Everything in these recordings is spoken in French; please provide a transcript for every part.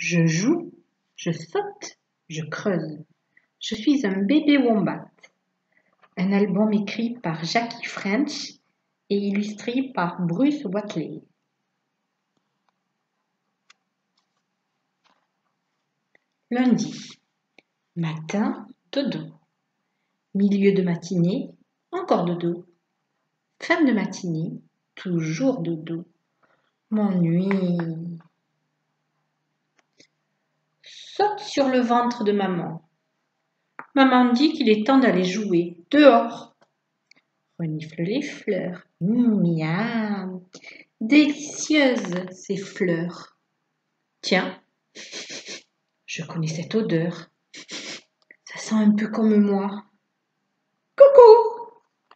Je joue, je saute, je creuse. Je suis un bébé wombat. Un album écrit par Jackie French et illustré par Bruce Watley. Lundi, matin, dodo. Milieu de matinée, encore dodo. Fin de matinée, toujours dodo. M'ennuie. Saute sur le ventre de maman. Maman dit qu'il est temps d'aller jouer dehors. Renifle les fleurs. Miam. Délicieuses ces fleurs. Tiens, je connais cette odeur. Ça sent un peu comme moi. Coucou!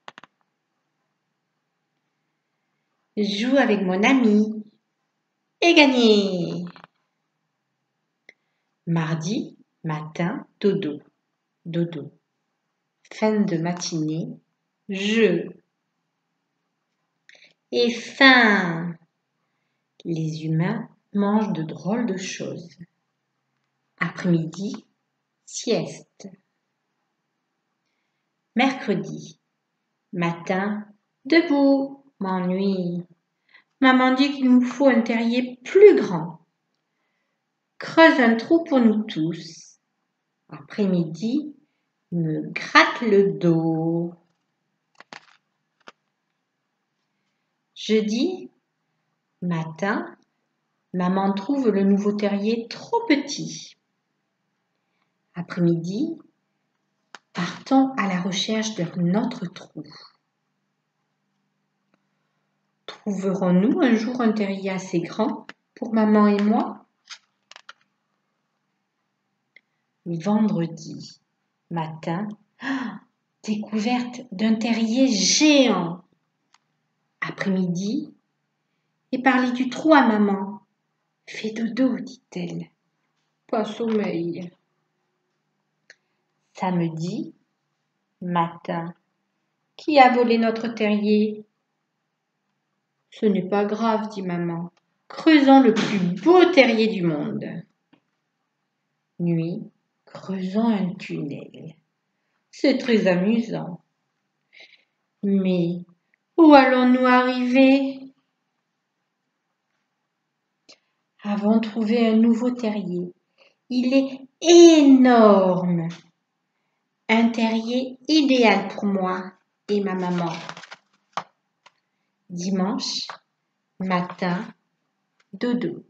Je joue avec mon ami. Et gagné! Mardi, matin, dodo. Dodo. Fin de matinée, jeu. Et faim. Les humains mangent de drôles de choses. Après-midi, sieste. Mercredi, matin, debout, m'ennuie. Maman dit qu'il nous faut un terrier plus grand. Creuse un trou pour nous tous. Après-midi, me gratte le dos. Jeudi, matin, maman trouve le nouveau terrier trop petit. Après-midi, partons à la recherche de notre trou. Trouverons-nous un jour un terrier assez grand pour maman et moi? Vendredi, matin, découverte d'un terrier géant. Après-midi, et parler du trou à maman. Fais dodo, dit-elle. Pas sommeil. Samedi, matin. Qui a volé notre terrier? Ce n'est pas grave, dit maman. Creusons le plus beau terrier du monde. Nuit, creusons un tunnel. C'est très amusant. Mais où allons-nous arriver? Avons trouvé un nouveau terrier. Il est énorme. Un terrier idéal pour moi et ma maman. Dimanche, matin, dodo.